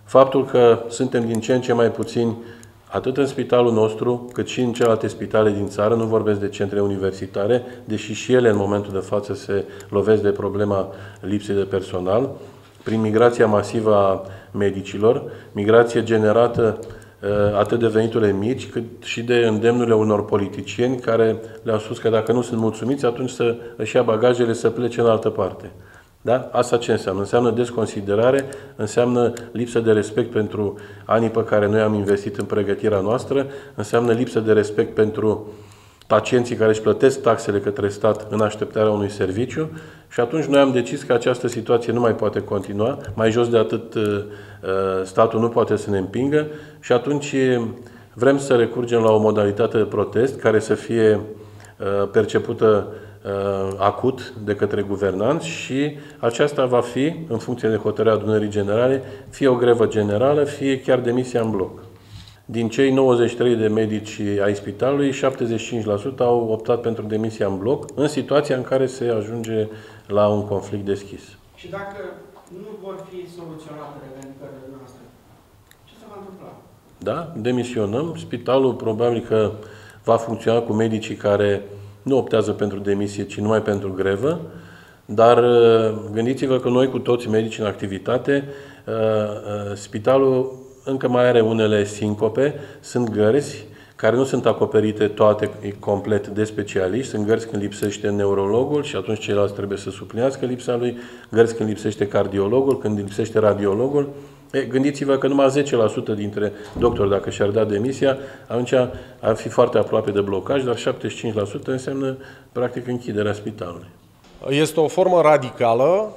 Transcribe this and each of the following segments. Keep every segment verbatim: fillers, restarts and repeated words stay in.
Faptul că suntem din ce în ce mai puțini, atât în spitalul nostru, cât și în celelalte spitale din țară, nu vorbesc de centre universitare, deși și ele în momentul de față se lovesc de problema lipsei de personal, prin migrația masivă a medicilor, migrație generată atât de veniturile mici, cât și de îndemnurile unor politicieni care le-au spus că dacă nu sunt mulțumiți, atunci să își ia bagajele să plece în altă parte. Da? Asta ce înseamnă? Înseamnă desconsiderare, înseamnă lipsă de respect pentru anii pe care noi am investit în pregătirea noastră, înseamnă lipsă de respect pentru pacienții care își plătesc taxele către stat în așteptarea unui serviciu și atunci noi am decis că această situație nu mai poate continua, mai jos de atât statul nu poate să ne împingă și atunci vrem să recurgem la o modalitate de protest care să fie percepută acut de către guvernanți și aceasta va fi, în funcție de hotărârea adunării generale, fie o grevă generală, fie chiar demisia în bloc. Din cei nouăzeci și trei de medici ai spitalului, șaptezeci și cinci la sută au optat pentru demisia în bloc, în situația în care se ajunge la un conflict deschis. Și dacă nu vor fi soluționate revendicările noastre, ce se va întâmpla? Da, demisionăm. Spitalul probabil că va funcționa cu medicii care nu optează pentru demisie, ci numai pentru grevă, dar gândiți-vă că noi cu toți medici în activitate, spitalul încă mai are unele sincope, sunt gărzi care nu sunt acoperite toate complet de specialiști, sunt gărzi când lipsește neurologul și atunci ceilalți trebuie să suplinească lipsa lui, gărzi când lipsește cardiologul, când lipsește radiologul. E, gândiți-vă că numai zece la sută dintre doctori, dacă și-ar da demisia, atunci ar fi foarte aproape de blocaj, dar șaptezeci și cinci la sută înseamnă practic închiderea spitalului. Este o formă radicală.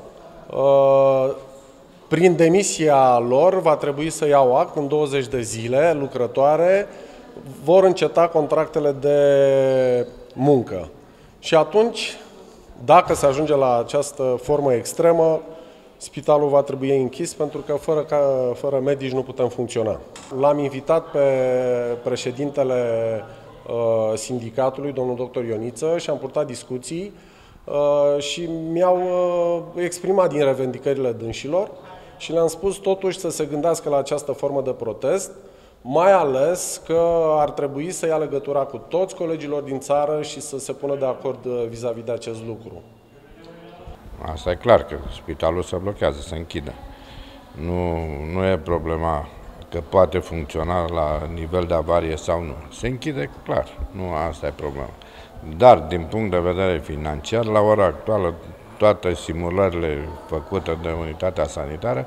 Prin demisia lor va trebui să iau act în douăzeci de zile lucrătoare, vor înceta contractele de muncă. Și atunci, dacă se ajunge la această formă extremă, spitalul va trebui închis pentru că fără, ca, fără medici nu putem funcționa. L-am invitat pe președintele uh, sindicatului, domnul doctor Ioniță, și am purtat discuții uh, și mi-au uh, exprimat din revendicările dânșilor și le-am spus totuși să se gândească la această formă de protest, mai ales că ar trebui să ia legătura cu toți colegilor din țară și să se pună de acord vis-a-vis de acest lucru. Asta e clar, că spitalul se blochează, se închide. Nu, nu e problema că poate funcționa la nivel de avarie sau nu. Se închide clar, nu asta e problema. Dar, din punct de vedere financiar, la ora actuală, toate simulările făcute de unitatea sanitară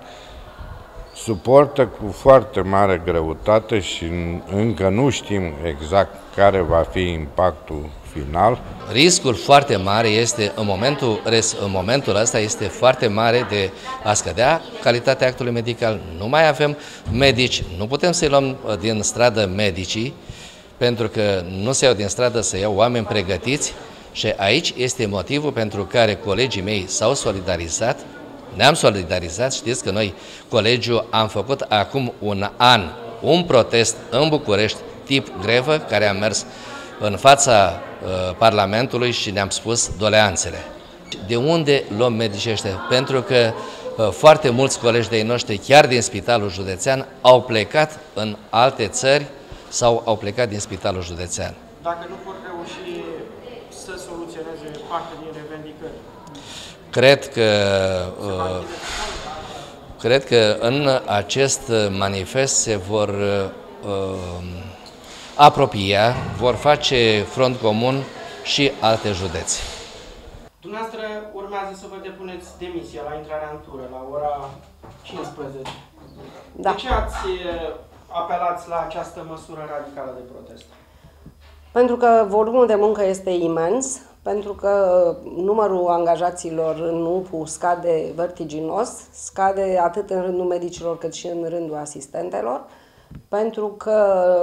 suportă cu foarte mare greutate și încă nu știm exact care va fi impactul final. Riscul foarte mare este, în momentul, în momentul ăsta, este foarte mare de a scădea calitatea actului medical. Nu mai avem medici, nu putem să-i luăm din stradă medicii, pentru că nu se iau din stradă să iau oameni pregătiți și aici este motivul pentru care colegii mei s-au solidarizat. Ne-am solidarizat, știți că noi, colegiul, am făcut acum un an un protest în București, tip grevă, care a mers în fața uh, Parlamentului și ne-am spus doleanțele. De unde luăm medicii ăștia? Pentru că uh, foarte mulți colegi de-ai noștri, chiar din Spitalul Județean, au plecat în alte țări sau au plecat din Spitalul Județean. Dacă nu vor reuși să soluționeze parte din revendicări, Cred că, uh, cred că în acest manifest se vor uh, apropia, vor face front comun și alte județe. Dumneavoastră urmează să vă depuneți demisia la intrarea în tură, la ora cincisprezece. Da. De ce ați apelat la această măsură radicală de protest? Pentru că volumul de muncă este imens, pentru că numărul angajaților în U P U scade vertiginos, scade atât în rândul medicilor cât și în rândul asistentelor, pentru că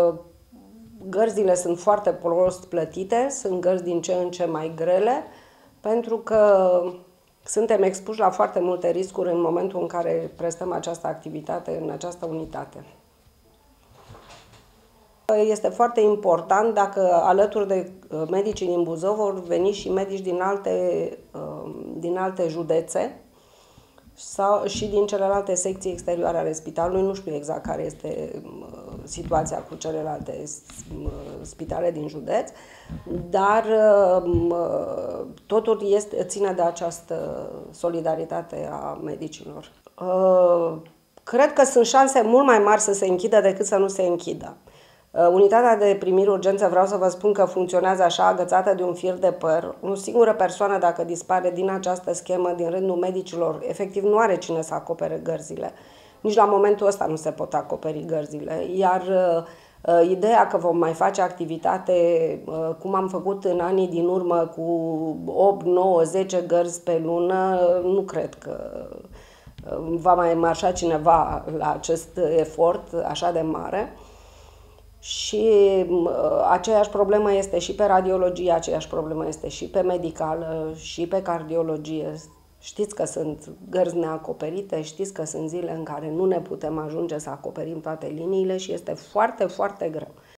gărzile sunt foarte prost plătite, sunt gărzi din ce în ce mai grele, pentru că suntem expuși la foarte multe riscuri în momentul în care prestăm această activitate în această unitate. Este foarte important dacă alături de medicii din Buzău vor veni și medici din alte, din alte județe sau și din celelalte secții exterioare ale spitalului. Nu știu exact care este situația cu celelalte spitale din județ, dar totul este, ține de această solidaritate a medicilor. Cred că sunt șanse mult mai mari să se închidă decât să nu se închidă. Unitatea de primiri urgență, vreau să vă spun că funcționează așa, agățată de un fir de păr. O singură persoană, dacă dispare din această schemă, din rândul medicilor, efectiv nu are cine să acopere gărzile. Nici la momentul ăsta nu se pot acoperi gărzile. Iar uh, ideea că vom mai face activitate, uh, cum am făcut în anii din urmă, cu opt, nouă, zece gărzi pe lună, nu cred că uh, va mai marșa cineva la acest efort așa de mare. Și uh, aceeași problemă este și pe radiologie, aceeași problemă este și pe medicală, și pe cardiologie. Știți că sunt gărzi neacoperite, știți că sunt zile în care nu ne putem ajunge să acoperim toate liniile și este foarte, foarte greu.